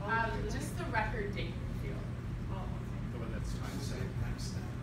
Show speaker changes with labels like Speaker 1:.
Speaker 1: Just the record date field.
Speaker 2: Oh, okay.
Speaker 3: The one that's time stamp.